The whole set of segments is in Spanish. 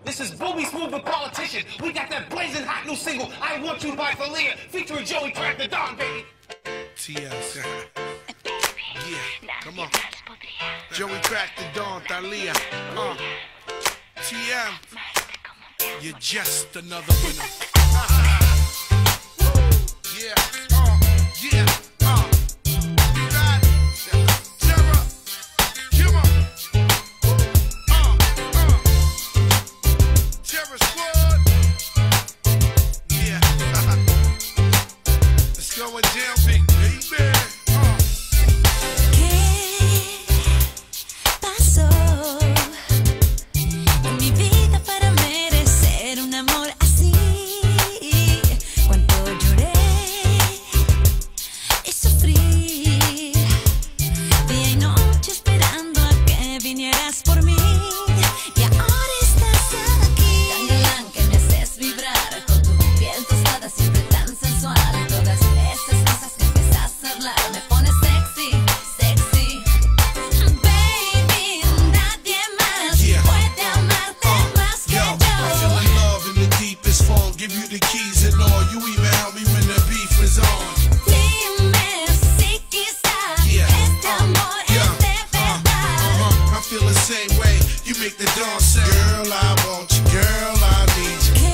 This is Booby Smooth the Politician. We got that blazing hot new single, I Want You by Thalia, featuring Joey Crack the Don, baby. TS. Yeah, come on. Joey Crack the Don, Thalia. TM. You're just another winner. Yeah, yeah, you got it. Terror. Come on. Terror Squad. Yeah. It's going down big, baby. ¿Qué pasó en mi vida para merecer un amor así? Cuánto lloré y sufrí, día y noche esperando a que vinieras por mí. Y ahora estás aquí, tan galán que me haces vibrar con tu piel tostada, siempre tan sensual. Todas esas cosas que empiezas a hablar me pones sexy, sexy. Baby, nadie más puede amarte más que I feel in love in the deepest form. Give you the keys and all. You even help me when the beef is on. Dime si quizás este amor es de verdad. I feel the same way. You make the dawn say, girl, I want you, girl, I need you.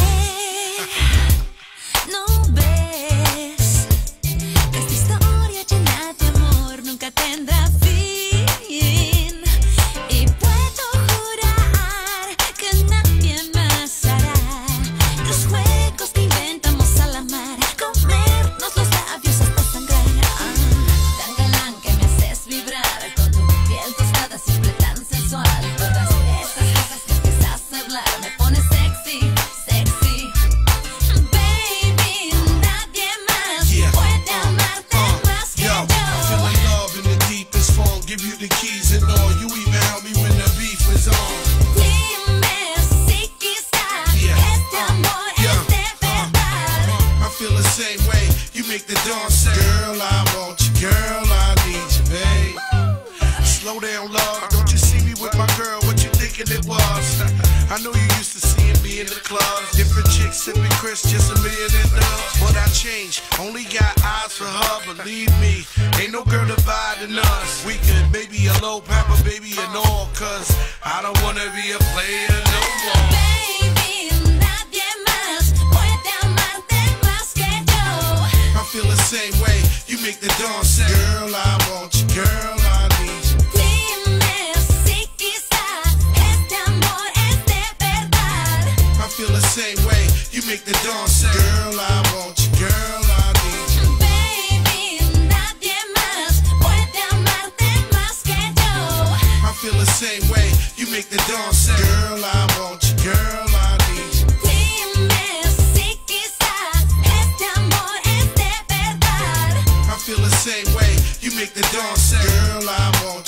¿Qué no ves? Que esta historia llena de amor nunca tendrá fin. Y puedo jurar que nadie más hará los juegos que inventamos al amar, comernos los labios hasta sangrar. Tan galán que me haces vibrar con tu piel tostada, siempre tan sensual. Todas esas cosas que empiezas a hablar me pones sexy, sexy. Baby, nadie más puede amarte más que Yo, I feel in love in the deepest form. Give you the keys and all. You even help me when the beef is on. Dime si quizás este amor es de verdad. I feel the same way. You make the dawn say, girl, I want you, girl, I need you, babe. Slow down, love. Don't you see me with my girl? What you thinking it was? I know you used to seeing me in the clubs. Different chicks sipping Chris, just a million and dubs. But I changed, only got eyes for her. Believe me, ain't no girl dividing us. We could maybe a low pepper, baby, and all. Cause I don't wanna be a player no more. Baby, nadie más puede amarte más que yo. I feel the same way. You make the dawn say, girl, I want you, girl, I need you. Dime si quizás este amor es de verdad. I feel the same way. You make the dawn say, girl, I want you, girl, I need you. Baby, nadie más puede amarte más que yo. I feel the same way. You make the dawn say, girl, I want you, girl, I need you. Dime si quizás este amor es de verdad. I feel the same way. You make the dawn say, girl, I want you.